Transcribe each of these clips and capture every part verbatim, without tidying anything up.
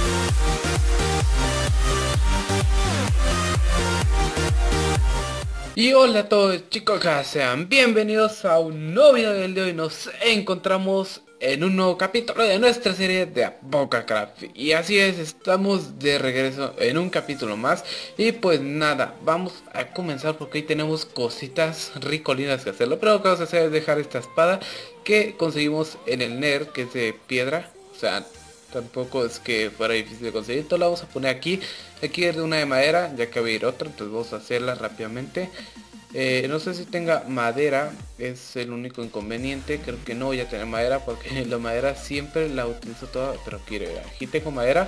Y hola a todos chicos, acá sean bienvenidos a un nuevo video del día de hoy. Nos encontramos en un nuevo capítulo de nuestra serie de Apocacraft. Y así es, estamos de regreso en un capítulo más. Y pues nada, vamos a comenzar porque hoy tenemos cositas ricolinas que hacer. Lo primero que vamos a hacer es dejar esta espada que conseguimos en el Nether, que es de piedra. O sea, tampoco es que fuera difícil de conseguir. Todo lo vamos a poner aquí. Aquí es de una de madera, ya que va a ir otra, entonces vamos a hacerla rápidamente. Eh, no sé si tenga madera, es el único inconveniente. Creo que no voy a tener madera porque la madera siempre la utilizo toda. Pero quiero ver, aquí tengo madera.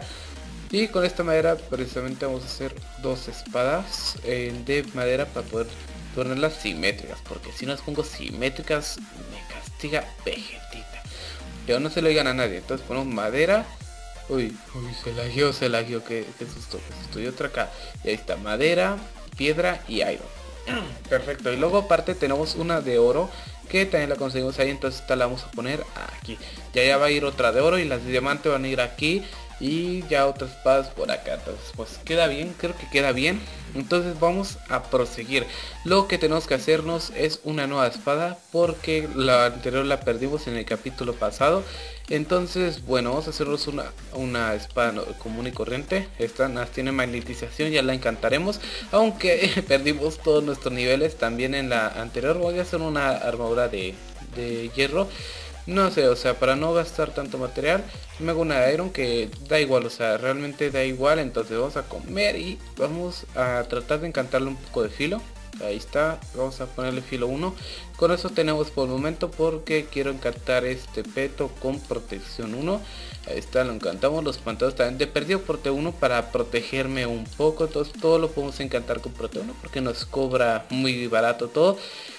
Y con esta madera precisamente vamos a hacer dos espadas eh, de madera para poder ponerlas simétricas. Porque si no las pongo simétricas me castiga Vegetita. Yo no se lo digan a nadie, entonces ponemos madera. Uy, uy, se lagueó, se lagueó, qué, qué susto, qué susto. Y otra acá, y ahí está, madera, piedra y iron. Perfecto, y luego aparte tenemos una de oro, que también la conseguimos ahí, entonces esta la vamos a poner aquí. Ya ya va a ir otra de oro y las de diamante van a ir aquí. Y ya otras espadas por acá. Entonces pues queda bien, creo que queda bien. Entonces vamos a proseguir. Lo que tenemos que hacernos es una nueva espada, porque la anterior la perdimos en el capítulo pasado. Entonces bueno, vamos a hacernos una, una espada no, común y corriente. Esta nos tiene magnetización, ya la encantaremos. Aunque perdimos todos nuestros niveles también en la anterior. Voy a hacer una armadura de, de hierro. No sé, o sea, para no gastar tanto material, me hago una de iron que da igual, o sea, realmente da igual. Entonces vamos a comer y vamos a tratar de encantarle un poco de filo. Ahí está, vamos a ponerle filo uno. Con eso tenemos por el momento, porque quiero encantar este peto con protección uno. Ahí está, lo encantamos. Los pantanos también de perdido porte uno para protegerme un poco. Entonces todo lo podemos encantar con prote uno porque nos cobra muy barato todo.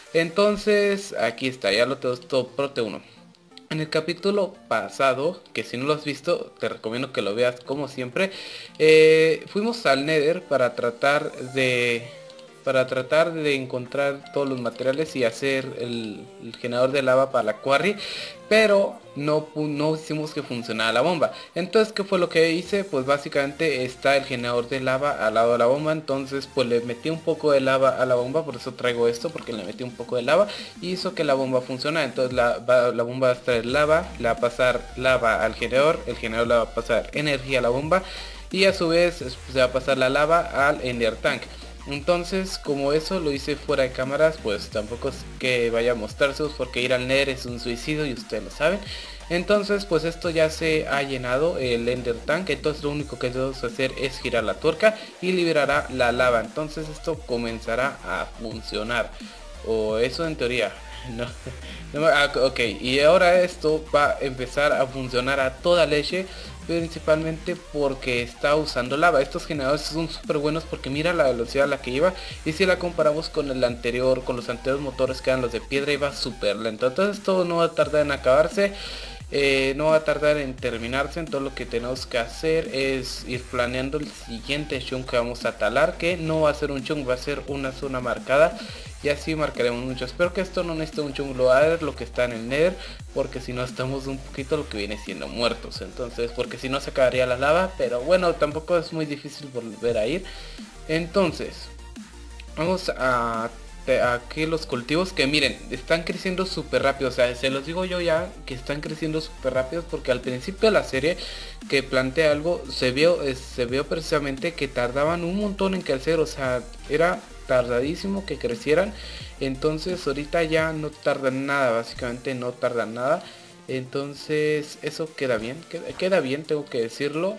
Entonces aquí está, ya lo tenemos todo prote uno. En el capítulo pasado, que si no lo has visto, te recomiendo que lo veas como siempre. eh, Fuimos al Nether para tratar de... Para tratar de encontrar todos los materiales y hacer el, el generador de lava para la quarry. Pero no, no hicimos que funcionara la bomba. Entonces, ¿qué fue lo que hice? Pues básicamente está el generador de lava al lado de la bomba. Entonces pues le metí un poco de lava a la bomba. Por eso traigo esto, porque le metí un poco de lava y hizo que la bomba funcionara. Entonces la, va, la bomba va a extraer lava, le va a pasar lava al generador, el generador le va a pasar energía a la bomba, y a su vez se va a pasar la lava al Ender Tank. Entonces, como eso lo hice fuera de cámaras, pues tampoco es que vaya a mostrárselos, porque ir al Nether es un suicidio y ustedes lo saben. Entonces pues esto ya se ha llenado el Ender Tank. Entonces lo único que debemos hacer es girar la tuerca y liberará la lava. Entonces esto comenzará a funcionar, o eso en teoría. No, no, ah, ok, y ahora esto va a empezar a funcionar a toda leche, principalmente porque está usando lava. Estos generadores son súper buenos porque mira la velocidad a la que iba, y si la comparamos con el anterior, con los anteriores motores que eran los de piedra, iba súper lento. Entonces esto no va a tardar en acabarse. Eh, no va a tardar en terminarse. Entonces lo que tenemos que hacer es ir planeando el siguiente chunk que vamos a talar, que no va a ser un chunk, va a ser una zona marcada, y así marcaremos mucho. Espero que esto no necesite un chunk loader, lo que está en el Nether, porque si no estamos un poquito lo que viene siendo muertos. Entonces, porque si no se acabaría la lava, pero bueno, tampoco es muy difícil volver a ir. Entonces vamos a aquí los cultivos, que miren, están creciendo súper rápido. O sea, se los digo yo ya que están creciendo súper rápido, porque al principio de la serie que planteé algo, se vio, eh, se vio precisamente que tardaban un montón en crecer. O sea, era tardadísimo que crecieran. Entonces ahorita ya no tardan nada, básicamente no tardan nada. Entonces eso queda bien, queda, queda bien, tengo que decirlo,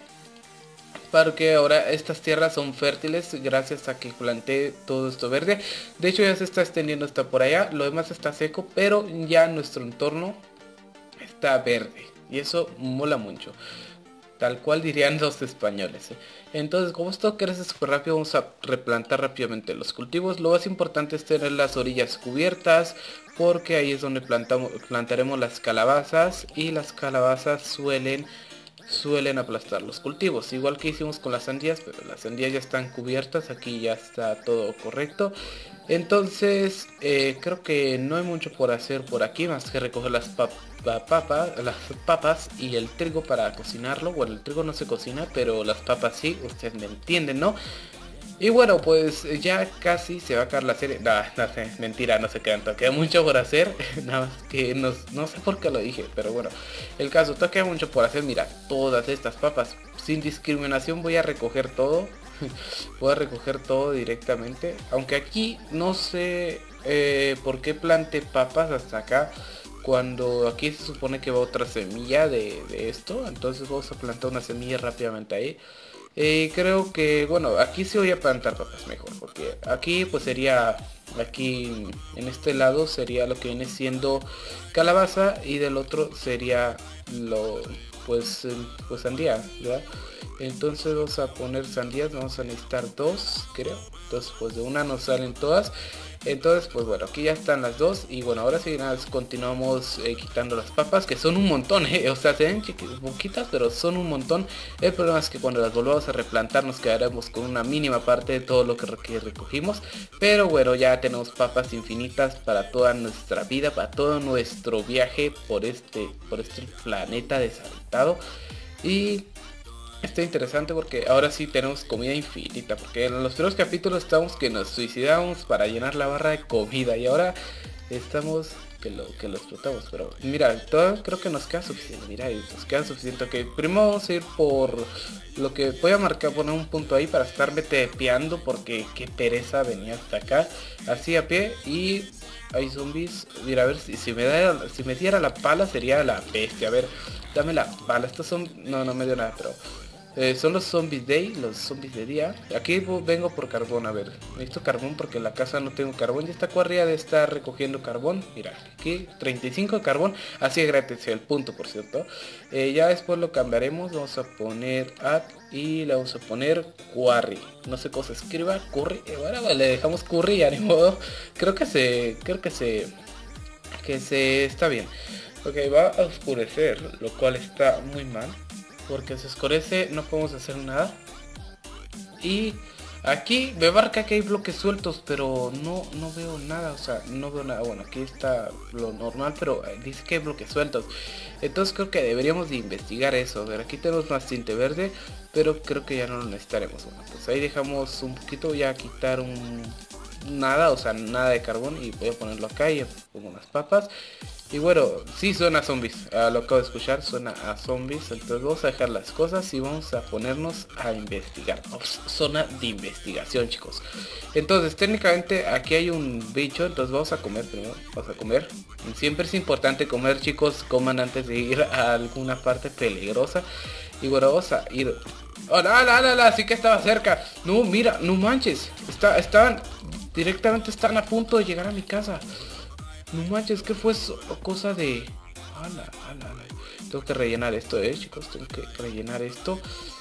porque ahora estas tierras son fértiles gracias a que planté todo esto verde. De hecho ya se está extendiendo hasta por allá, lo demás está seco, pero ya nuestro entorno está verde y eso mola mucho, tal cual dirían los españoles, ¿eh? Entonces, como esto crece súper rápido, vamos a replantar rápidamente los cultivos. Lo más importante es tener las orillas cubiertas, porque ahí es donde plantamos, plantaremos las calabazas, y las calabazas suelen suelen aplastar los cultivos, igual que hicimos con las sandías, pero las sandías ya están cubiertas, aquí ya está todo correcto. Entonces eh, creo que no hay mucho por hacer por aquí más que recoger las pap papas, las papas y el trigo para cocinarlo. Bueno, el trigo no se cocina, pero las papas sí, ustedes me entienden, ¿no? Y bueno, pues ya casi se va a acabar la serie. No, no sé, mentira, no se quedan, todavía queda mucho por hacer. Nada más que no, no sé por qué lo dije, pero bueno. El caso, todavía queda mucho por hacer. Mira, todas estas papas, sin discriminación voy a recoger todo. Voy a recoger todo directamente. Aunque aquí no sé eh, por qué planté papas hasta acá, cuando aquí se supone que va otra semilla de, de esto. Entonces vamos a plantar una semilla rápidamente ahí. Eh, creo que, bueno, aquí sí voy a plantar papas mejor, porque aquí pues sería, aquí en este lado sería lo que viene siendo calabaza y del otro sería lo, pues, pues sandía, ¿verdad? Entonces vamos a poner sandías, vamos a necesitar dos, creo. Entonces pues de una nos salen todas. Entonces pues bueno, aquí ya están las dos. Y bueno, ahora sí nada, continuamos eh, quitando las papas, que son un montón, eh. O sea, se ven poquitas, pero son un montón. El problema es que cuando las volvamos a replantar nos quedaremos con una mínima parte de todo lo que recogimos. Pero bueno, ya tenemos papas infinitas para toda nuestra vida, para todo nuestro viaje por este, por este planeta deshabitado. Y está interesante porque ahora sí tenemos comida infinita, porque en los primeros capítulos estamos que nos suicidamos para llenar la barra de comida y ahora estamos que lo que lo explotamos. Pero mira, todo creo que nos queda suficiente. Mira, nos queda suficiente. Ok, primero vamos a ir por lo que voy a marcar, poner un punto ahí para estarme tepeando, porque qué pereza venía hasta acá así a pie. Y hay zombies. Mira, a ver si, si me da, si me diera la pala sería la bestia. A ver, dame la pala. Estos son, no, no me dio nada, pero Eh, son los zombies day, los zombies de día. Aquí vengo por carbón, a ver. Necesito carbón porque en la casa no tengo carbón. Ya está corrida de estar recogiendo carbón. Mira, aquí treinta y cinco de carbón. Así es gratis el punto, por cierto. Eh, ya después lo cambiaremos. Vamos a poner add y le vamos a poner quarry. No sé cómo se escriba, curry. Eh, bueno, le dejamos curry, ya ni modo. Creo que se, creo que se, que se está bien. Ok, va a oscurecer, lo cual está muy mal, porque se oscurece, no podemos hacer nada. Y aquí me marca que hay bloques sueltos, pero no, no veo nada, o sea, no veo nada. Bueno, aquí está lo normal, pero dice que hay bloques sueltos. Entonces creo que deberíamos de investigar eso. A ver, aquí tenemos más tinte verde, pero creo que ya no lo necesitaremos. Bueno, pues ahí dejamos un poquito, ya a quitar un nada, o sea, nada de carbón, y voy a ponerlo acá y pongo unas papas. Y bueno, sí suena a zombies, uh, lo acabo de escuchar, suena a zombies. Entonces vamos a dejar las cosas y vamos a ponernos a investigar. Zona de investigación, chicos. Entonces técnicamente aquí hay un bicho, entonces vamos a comer primero, vamos a comer. Siempre es importante comer, chicos, coman antes de ir a alguna parte peligrosa. Y bueno, vamos a ir... ¡Hola, hola, hola, hola! Sí que estaba cerca. No, mira, no manches, Está, estaban, directamente están a punto de llegar a mi casa. No manches, que fue eso? Cosa de... Ala, ala, ala. Tengo que rellenar esto, eh, chicos. Tengo que rellenar esto.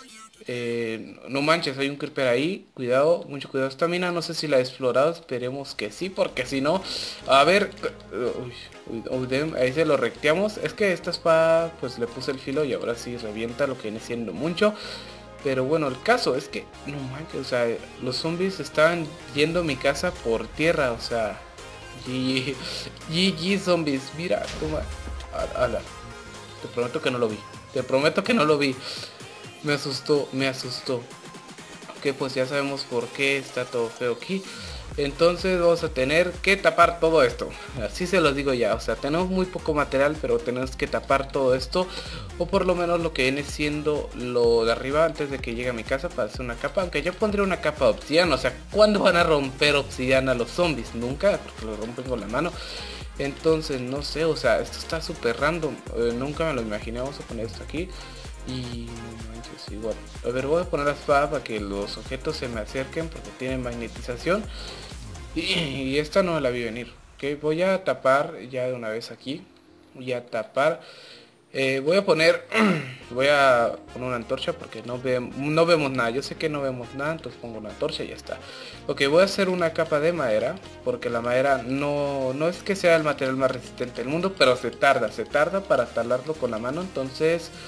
Eh, no manches, hay un creeper ahí. Cuidado, mucho cuidado. Esta mina no sé si la he explorado. Esperemos que sí, porque si no... A ver... Uy, uy, uy, ahí se lo recteamos. Es que esta espada, pues le puse el filo y ahora sí revienta, lo que viene siendo mucho. Pero bueno, el caso es que... No manches, o sea, los zombies estaban yendo a mi casa por tierra, o sea... G G zombies, mira, toma. Ala, te prometo que no lo vi. Te prometo que no lo vi. Me asustó, me asustó. Ok, pues ya sabemos por qué está todo feo aquí. Entonces vamos a tener que tapar todo esto. Así se los digo ya. O sea, tenemos muy poco material, pero tenemos que tapar todo esto. O por lo menos lo que viene siendo lo de arriba antes de que llegue a mi casa para hacer una capa. Aunque yo pondré una capa de obsidiana. O sea, ¿cuándo van a romper obsidiana los zombies? Nunca, porque lo rompen con la mano. Entonces, no sé, o sea, esto está súper random. Eh, nunca me lo imaginé. Vamos a poner esto aquí. Y no manches, igual. A ver, voy a poner la espada para que los objetos se me acerquen, porque tienen magnetización. Y, y esta no la vi venir. Ok, voy a tapar ya de una vez aquí. Voy a tapar. Eh, voy a poner... voy a poner una antorcha porque no, ve, no vemos nada. Yo sé que no vemos nada, entonces pongo una antorcha y ya está. Ok, voy a hacer una capa de madera, porque la madera no, no es que sea el material más resistente del mundo, pero se tarda, se tarda para talarlo con la mano. Entonces...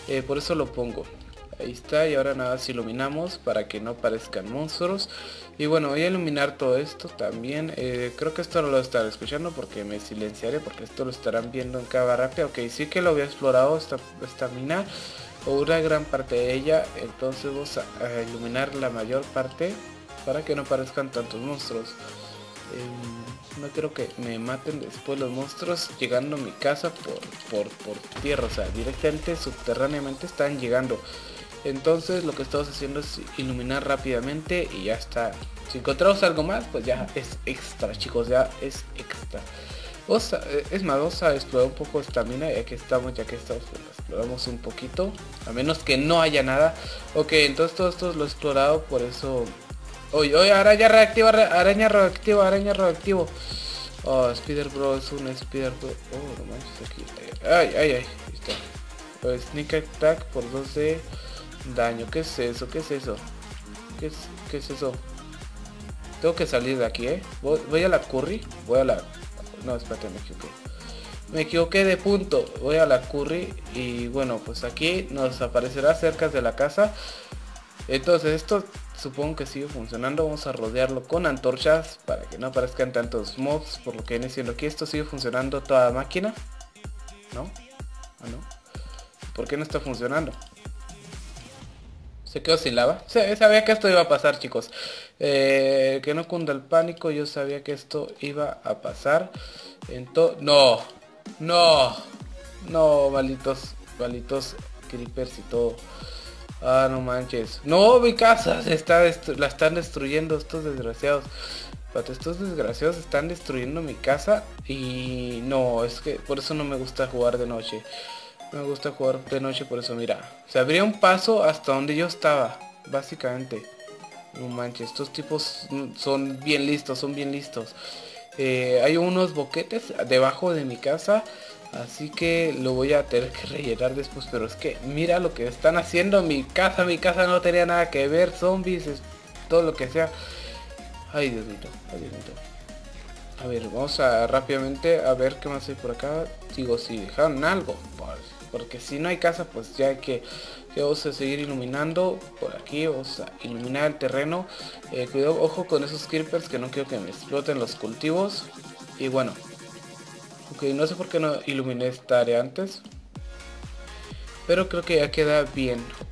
eh, por eso lo pongo. Ahí está, y ahora nada más iluminamos para que no parezcan monstruos. Y bueno, voy a iluminar todo esto también. eh, Creo que esto no lo estaré escuchando porque me silenciaré, porque esto lo estarán viendo en cámara rápida. Ok, sí que lo había explorado esta, esta mina, o una gran parte de ella. Entonces vamos a, a iluminar la mayor parte para que no parezcan tantos monstruos. eh, No quiero que me maten después los monstruos llegando a mi casa por, por, por tierra. O sea, directamente, subterráneamente están llegando. Entonces lo que estamos haciendo es iluminar rápidamente y ya está. Si encontramos algo más, pues ya es extra, chicos, ya es extra. Vamos a, es más, vamos a explorar un poco esta mina, ya que estamos, ya que estamos, pues, exploramos un poquito. A menos que no haya nada. Ok, entonces todo esto lo he explorado, por eso... Oye, oye, araña reactiva, araña reactiva, araña reactivo. Oh, Spider Bro es un Spider Bro. Oh, no manches, aquí. Ay, ay, ay, ahí está. Sneak Attack por dos de... daño. ¿Qué es eso? ¿Qué es eso? ¿Qué es, qué es eso? Tengo que salir de aquí, ¿eh? Voy, voy a la curry. Voy a la... No, espérate, me equivoqué. Me equivoqué de punto. Voy a la curry. Y bueno, pues aquí nos aparecerá cerca de la casa. Entonces esto supongo que sigue funcionando. Vamos a rodearlo con antorchas para que no aparezcan tantos mobs. Por lo que viene siendo aquí, esto sigue funcionando toda máquina. ¿No? ¿Ah, no? ¿Por qué no está funcionando? Se quedó sin lava. Se, sabía que esto iba a pasar, chicos. Eh, que no cunda el pánico. Yo sabía que esto iba a pasar. Entonces... No. No. No, malditos. Malditos creepers y todo. Ah, no manches. No, mi casa se está la están destruyendo estos desgraciados. Pero estos desgraciados están destruyendo mi casa. Y no, es que por eso no me gusta jugar de noche. Me gusta jugar de noche, por eso mira. Se abría un paso hasta donde yo estaba. Básicamente. No manches, estos tipos son bien listos, son bien listos. Eh, hay unos boquetes debajo de mi casa. Así que lo voy a tener que rellenar después. Pero es que mira lo que están haciendo en mi casa. Mi casa no tenía nada que ver. Zombies, es, todo lo que sea. Ay, Dios mío, ay, Dios mío. A ver, vamos a rápidamente a ver qué más hay por acá. Digo, si dejaron algo, pues, porque si no hay casa, pues ya hay que, que vamos a seguir iluminando. Por aquí vamos a iluminar el terreno. eh, Cuidado, ojo con esos creepers, que no quiero que me exploten los cultivos. Y bueno, ok, no sé por qué no iluminé esta área antes, pero creo que ya queda bien, ok.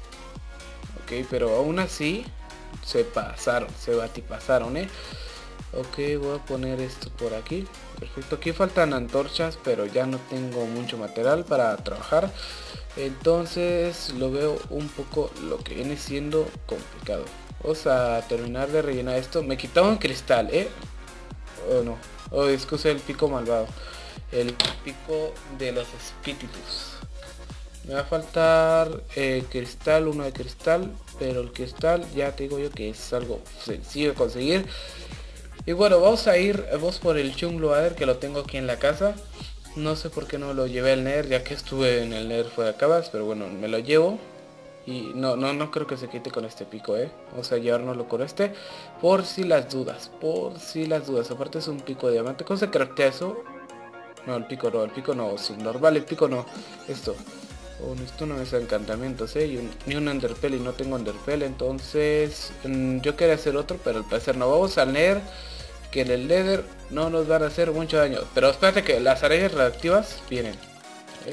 Ok, pero aún así se pasaron, se batipasaron, eh. Ok, voy a poner esto por aquí. Perfecto, aquí faltan antorchas, pero ya no tengo mucho material para trabajar. Entonces lo veo un poco lo que viene siendo complicado. Vamos a terminar de rellenar esto. Me quitaba un cristal, ¿eh? Oh no, oh, excuse el pico malvado. El pico de los espíritus. Me va a faltar eh, cristal, uno de cristal. Pero el cristal ya te digo yo que es algo sencillo de conseguir. Y bueno, vamos a ir, vamos por el Chungloader, que lo tengo aquí en la casa. No sé por qué no lo llevé al Nether, ya que estuve en el Nether fuera de cabas, pero bueno, me lo llevo. Y no, no, no creo que se quite con este pico, eh. Vamos a llevárnoslo con este, por si las dudas, por si las dudas. Aparte es un pico de diamante. ¿Cómo se craftea eso? No, el pico no, el pico no, subnormal, el pico no. Esto. Oh, esto no es encantamientos, eh. Y un, ni un enderpell, y no tengo enderpell. Entonces, mmm, yo quería hacer otro, pero al parecer no. Vamos al Nether, que en el Nether no nos van a hacer mucho daño. Pero espérate que las arañas reactivas vienen. ¿Eh?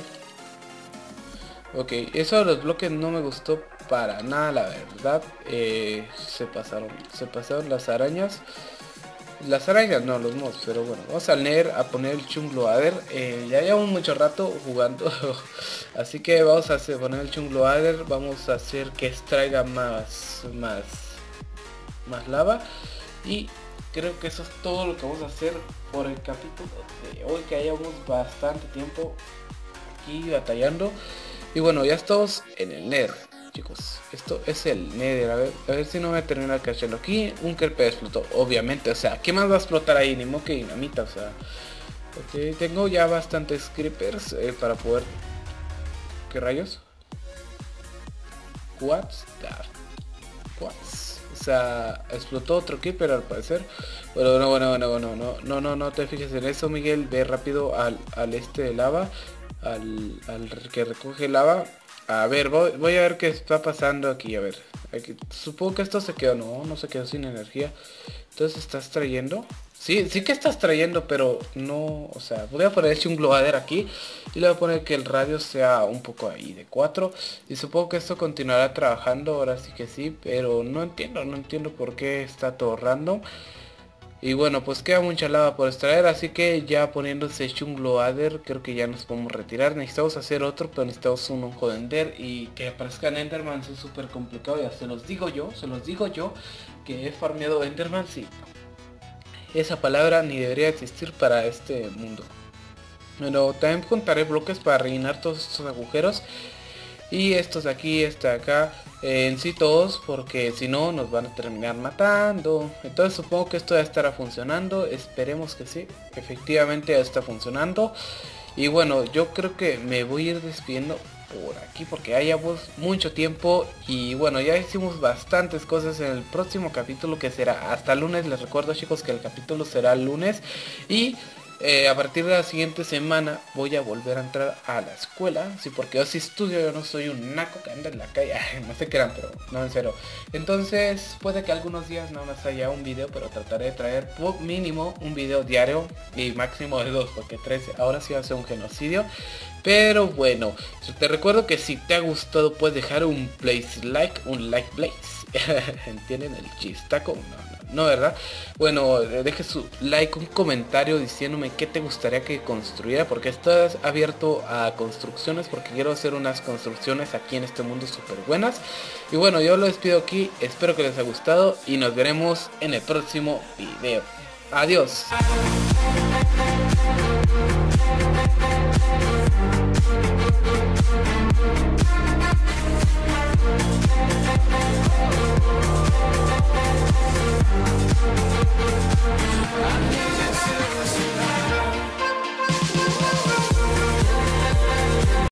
Ok, eso de los bloques no me gustó para nada, la verdad. Eh, se pasaron, se pasaron las arañas. Las arañas no, los mobs, pero bueno, vamos al Nether a poner el Chungloader. eh, Ya llevamos mucho rato jugando. Así que vamos a hacer, poner el Chungloader. Vamos a hacer que extraiga más, más, más lava. Y creo que eso es todo lo que vamos a hacer por el capítulo de hoy, que hayamos bastante tiempo aquí batallando. Y bueno, ya estamos en el Nether, chicos. Esto es el Nether. A ver, a ver si no me termina cachando. Aquí un creeper explotó, obviamente. O sea, ¿qué más va a explotar ahí? Ni modo que dinamita, o sea. Ok, tengo ya bastantes creepers eh, para poder... ¿Qué rayos? What's that? What's... O sea, explotó otro creeper al parecer. Bueno, no, bueno, bueno, bueno, no, no, no, no te fijes en eso, Miguel. Ve rápido al, al este de lava. al, al que recoge lava. A ver, voy, voy a ver qué está pasando aquí, a ver. Aquí, supongo que esto se quedó, no, no se quedó sin energía. Entonces, ¿estás trayendo? Sí, sí que estás trayendo, pero no, o sea, voy a poner un globader aquí y le voy a poner que el radio sea un poco ahí de cuatro y supongo que esto continuará trabajando, ahora sí que sí, pero no entiendo, no entiendo por qué está todo random. Y bueno, pues queda mucha lava por extraer, así que ya poniéndose un globader, creo que ya nos podemos retirar. Necesitamos hacer otro, pero necesitamos un ojo de ender y que aparezcan enderman es súper complicado, ya se los digo yo, se los digo yo, que he farmeado enderman, sí. Esa palabra ni debería existir para este mundo. Bueno, también contaré bloques para rellenar todos estos agujeros. Y estos de aquí, este de acá, eh, en sí todos, porque si no nos van a terminar matando. Entonces supongo que esto ya estará funcionando, esperemos que sí, efectivamente ya está funcionando. Y bueno, yo creo que me voy a ir despidiendo por aquí porque ya llevamos mucho tiempo y bueno, ya hicimos bastantes cosas en el próximo capítulo que será hasta lunes. Les recuerdo, chicos, que el capítulo será el lunes y eh, a partir de la siguiente semana voy a volver a entrar a la escuela, sí, porque yo sí estudio, yo no soy un naco que anda en la calle. No sé qué eran, pero no, en serio. Entonces puede que algunos días nada más haya un video, pero trataré de traer por mínimo un video diario y máximo de dos, porque tres ahora sí va a ser un genocidio. Pero bueno, te recuerdo que si te ha gustado puedes dejar un place like, un like place. ¿Entienden el chistaco? No, no, no, ¿verdad? Bueno, deje su like, un comentario diciéndome qué te gustaría que construyera, porque estás abierto a construcciones, porque quiero hacer unas construcciones aquí en este mundo súper buenas. Y bueno, yo lo despido aquí, espero que les haya gustado y nos veremos en el próximo video. Adiós.